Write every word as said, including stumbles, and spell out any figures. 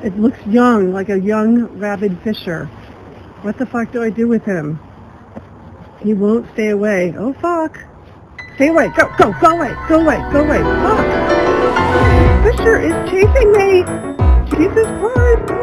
It looks young, like a young rabid fisher. What the fuck do I do with him? He won't stay away. Oh fuck. Stay away. Go, go, go away. Go away. Go away. Fuck. Fisher is chasing me. Jesus Christ.